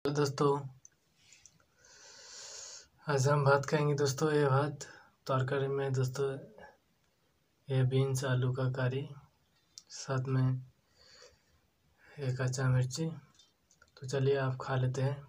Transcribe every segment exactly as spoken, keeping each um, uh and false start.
तो दोस्तों आज हम भात खाएंगे दोस्तों। ये भात तरकारी में दोस्तों ये बीन्स आलू का करी, साथ में एक कच्चा मिर्ची। तो चलिए आप खा लेते हैं।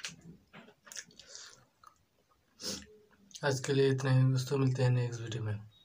आज के लिए इतना ही दोस्तों, मिलते हैं नेक्स्ट वीडियो में।